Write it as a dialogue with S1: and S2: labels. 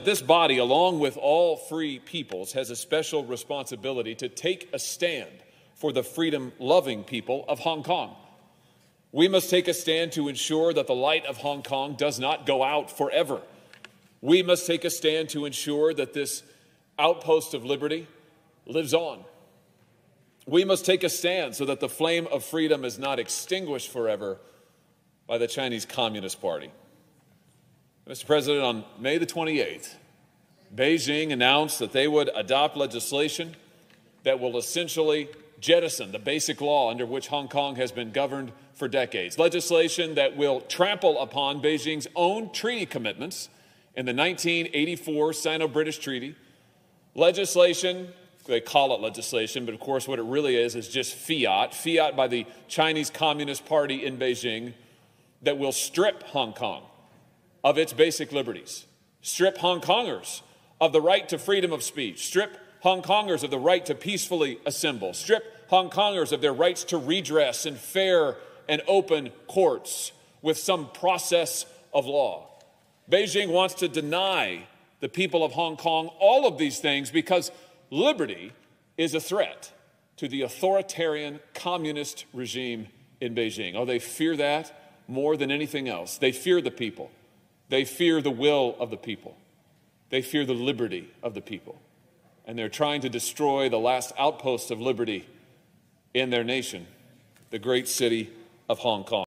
S1: this body, along with all free peoples, has a special responsibility to take a stand for the freedom-loving people of Hong Kong. We must take a stand to ensure that the light of Hong Kong does not go out forever. We must take a stand to ensure that this outpost of liberty lives on. We must take a stand so that the flame of freedom is not extinguished forever by the Chinese Communist Party. Mr. President, on May the 28th, Beijing announced that they would adopt legislation that will essentially jettison the basic law under which Hong Kong has been governed for decades, legislation that will trample upon Beijing's own treaty commitments in the 1984 Sino-British Treaty, legislation, they call it legislation, but of course what it really is just fiat by the Chinese Communist Party in Beijing, that will strip Hong Kong of its basic liberties, strip Hong Kongers of the right to freedom of speech, strip Hong Kongers of the right to peacefully assemble, strip Hong Kongers of their rights to redress in fair and open courts with some process of law. Beijing wants to deny the people of Hong Kong all of these things because liberty is a threat to the authoritarian communist regime in Beijing. Oh, they fear that more than anything else. They fear the people. They fear the will of the people. They fear the liberty of the people. And they're trying to destroy the last outpost of liberty in their nation, the great city of Hong Kong.